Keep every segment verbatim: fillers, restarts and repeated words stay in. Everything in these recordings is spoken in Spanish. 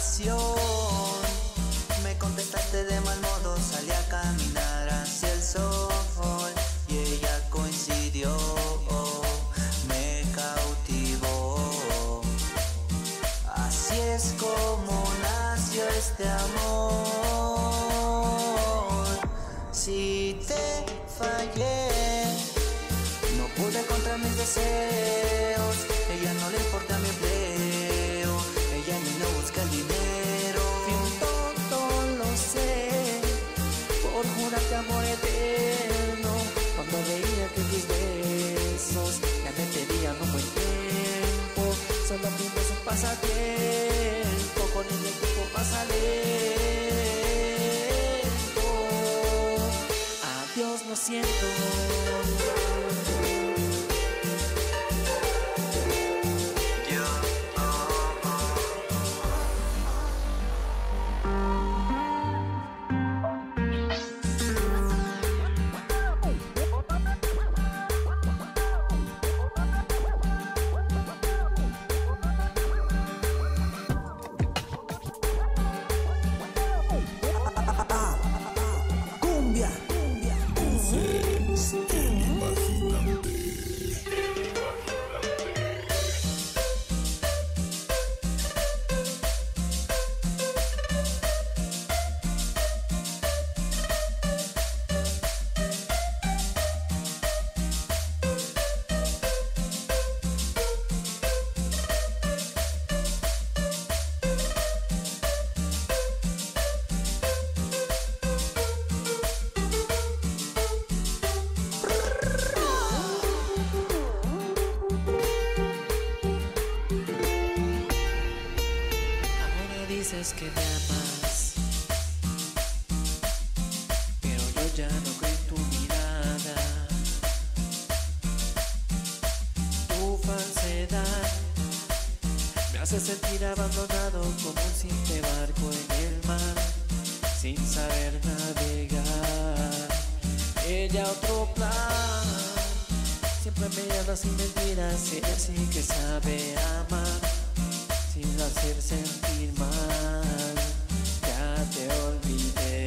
ocasión me contestaste de mal modo, salí a caminar hacia el sol y ella coincidió, me cautivó. Así es como nació este amor. Si te fallé, no pude contra mis deseos. Ella no le importa mi empleo, ella ni no busca el dinero. Fui un tonto, lo sé, por jurarte amor eterno. Cuando veía que tus besos ya me pedían un buen tiempo, solo fuimos un pasatiempo, con el tiempo pasa lento. Adiós, lo siento. Dices que me amas, pero yo ya no creo en tu mirada. Tu falsedad me hace sentir abandonado como un simple barco en el mar, sin saber navegar. Ella otro plan, siempre me habla sin mentiras, ella sí que sabe amar, sin hacer sentir mal. Ya te olvidé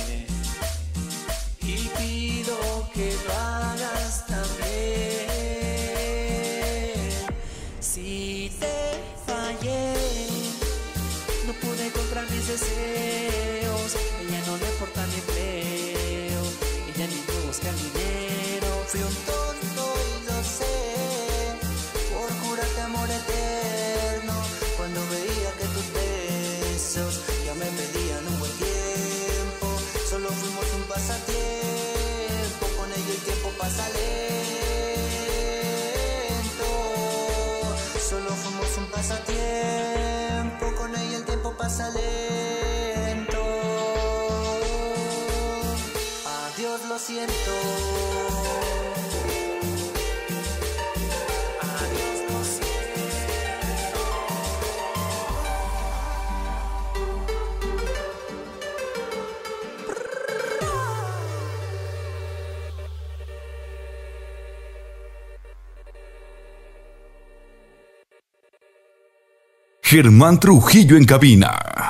y pido que lo hagas también. Si te fallé, no pude comprar mis deseos. Ella no le importa mi empleo, ella ni me busca el dinero. Fui un tonto y lo sé, por jurarte amor eterno. Cuando veía que tus besos ya me pedían un buen tiempo, solo fuimos un pasatiempo, con ella el tiempo pasa lento. Solo fuimos un pasatiempo, con ella el tiempo pasa lento. Adiós, lo siento. Germán Trujillo en cabina.